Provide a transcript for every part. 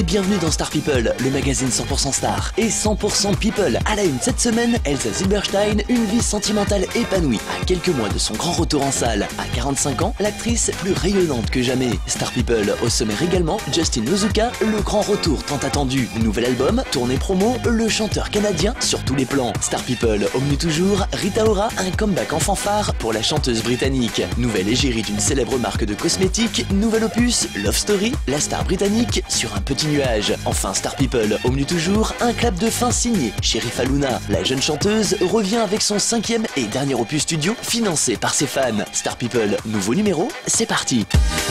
bienvenue dans Star People, le magazine 100% star et 100% people. À la une cette semaine, Elsa Zilberstein, une vie sentimentale épanouie. À quelques mois de son grand retour en salle, à 45 ans, l'actrice plus rayonnante que jamais. Star People, au sommaire également, Justin Nozuka, le grand retour tant attendu. Nouvel album, tournée promo, le chanteur canadien sur tous les plans. Star People, au menu toujours, Rita Ora, un comeback en fanfare pour la chanteuse britannique. Nouvelle égérie d'une célèbre marque de cosmétiques, nouvel opus, Love Story, la star britannique sur un petit nuage. Enfin Star People, au menu toujours, un clap de fin signé Sherifa Luna. La jeune chanteuse revient avec son 5e et dernier opus studio financé par ses fans. Star People, nouveau numéro, c'est parti.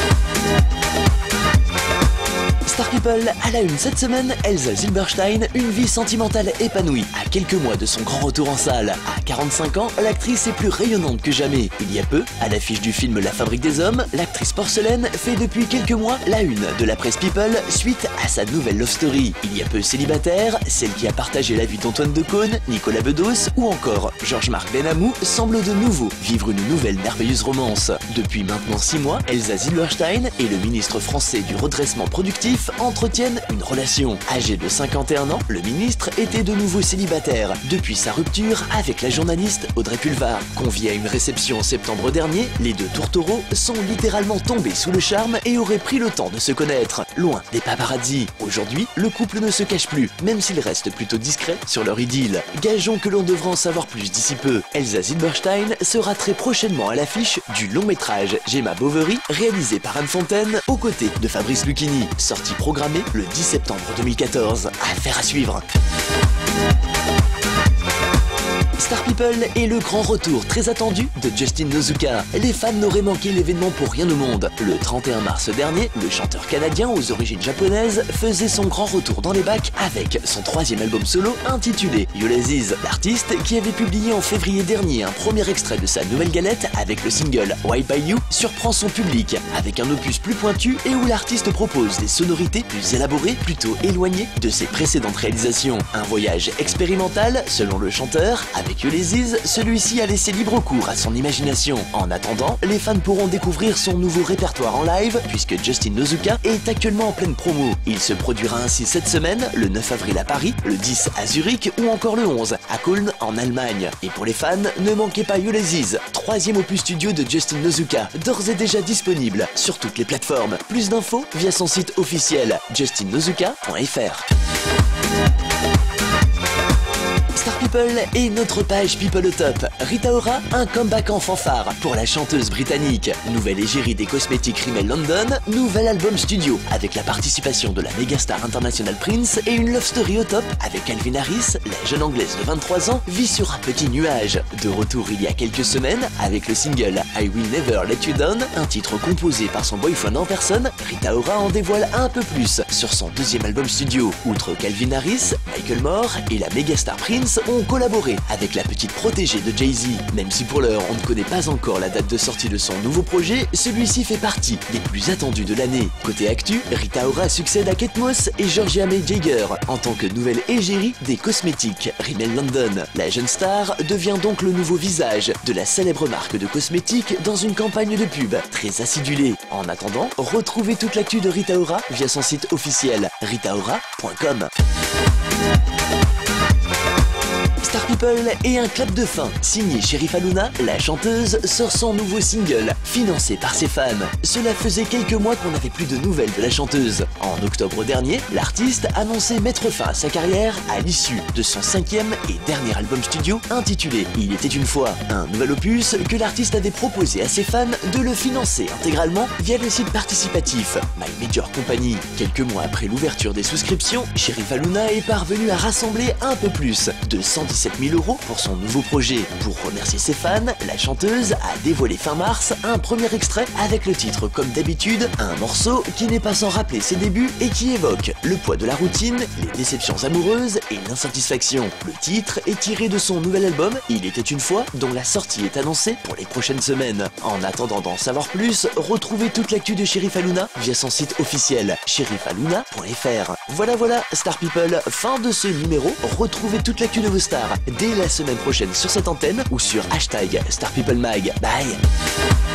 Star People, à la une cette semaine, Elsa Zilberstein, une vie sentimentale épanouie. À quelques mois de son grand retour en salle, à 45 ans, l'actrice est plus rayonnante que jamais. Il y a peu, à l'affiche du film La Fabrique des Hommes, l'actrice porcelaine fait depuis quelques mois la une de la presse People suite à sa nouvelle love story. Il y a peu célibataire, celle qui a partagé la vie d'Antoine Decaune, Nicolas Bedos ou encore Georges-Marc Benamou semble de nouveau vivre une nouvelle merveilleuse romance. Depuis maintenant 6 mois, Elsa Zilberstein et le ministre français du redressement productif entretiennent une relation. Âgé de 51 ans, le ministre était de nouveau célibataire depuis sa rupture avec la journaliste Audrey Pulvar. Conviés à une réception en septembre dernier, les deux tourtereaux sont littéralement tombés sous le charme et auraient pris le temps de se connaître, loin des paparazzi. Aujourd'hui, le couple ne se cache plus, même s'il reste plutôt discret sur leur idylle. Gageons que l'on devra en savoir plus d'ici peu. Elsa Zilberstein sera très prochainement à l'affiche du long métrage Gemma Bovary, réalisé par Anne Fontaine, aux côtés de Fabrice Lucchini, sorti programmé le 10 septembre 2014. Affaire à suivre. Star People est le grand retour très attendu de Justin Nozuka. Les fans n'auraient manqué l'événement pour rien au monde. Le 31 mars dernier, le chanteur canadien aux origines japonaises faisait son grand retour dans les bacs avec son 3e album solo intitulé Ulysses. L'artiste, qui avait publié en février dernier un premier extrait de sa nouvelle galette avec le single White by You, surprend son public avec un opus plus pointu et où l'artiste propose des sonorités plus élaborées, plutôt éloignées de ses précédentes réalisations. Un voyage expérimental, selon le chanteur, avec Ulysses, celui-ci a laissé libre cours à son imagination. En attendant, les fans pourront découvrir son nouveau répertoire en live puisque Justin Nozuka est actuellement en pleine promo. Il se produira ainsi cette semaine, le 9 avril à Paris, le 10 à Zurich ou encore le 11 à Köln en Allemagne. Et pour les fans, ne manquez pas Ulysses, 3e opus studio de Justin Nozuka, d'ores et déjà disponible sur toutes les plateformes. Plus d'infos via son site officiel justinnozuka.fr. Star People et notre page People au top. Rita Ora, un comeback en fanfare pour la chanteuse britannique. Nouvelle égérie des cosmétiques Rimmel London, nouvel album studio avec la participation de la mégastar internationale Prince et une love story au top avec Calvin Harris. La jeune anglaise de 23 ans vit sur un petit nuage. De retour il y a quelques semaines avec le single I Will Never Let You Down, un titre composé par son boyfriend en personne, Rita Ora en dévoile un peu plus sur son 2e album studio. Outre Calvin Harris, Michael Moore et la mégastar Prince ont collaboré avec la petite protégée de Jay-Z. Même si pour l'heure on ne connaît pas encore la date de sortie de son nouveau projet, celui-ci fait partie des plus attendus de l'année. Côté actu, Rita Ora succède à Kate Moss et Georgia May Jagger en tant que nouvelle égérie des cosmétiques Rimmel London. La jeune star devient donc le nouveau visage de la célèbre marque de cosmétiques dans une campagne de pub très acidulée. En attendant, retrouvez toute l'actu de Rita Ora via son site officiel ritaora.com. Star People et un clap de fin. Signé Sherifa Luna, la chanteuse sort son nouveau single, financé par ses fans. Cela faisait quelques mois qu'on n'avait plus de nouvelles de la chanteuse. En octobre dernier, l'artiste annonçait mettre fin à sa carrière à l'issue de son 5e et dernier album studio intitulé Il était une fois. Un nouvel opus que l'artiste avait proposé à ses fans de le financer intégralement via le site participatif My Major Company. Quelques mois après l'ouverture des souscriptions, Sherifa Luna est parvenue à rassembler un peu plus de 117 000 € pour son nouveau projet. Pour remercier ses fans, la chanteuse a dévoilé fin mars un premier extrait avec le titre Comme d'habitude, un morceau qui n'est pas sans rappeler ses débuts et qui évoque le poids de la routine, les déceptions amoureuses et l'insatisfaction. Le titre est tiré de son nouvel album Il était une fois, dont la sortie est annoncée pour les prochaines semaines. En attendant d'en savoir plus, retrouvez toute l'actu de Sherifa Luna via son site officiel sherifaluna.fr. Voilà, Star People, fin de ce numéro. Retrouvez toute l'actu de vos stars dès la semaine prochaine sur cette antenne ou sur #StarPeopleMag. Bye.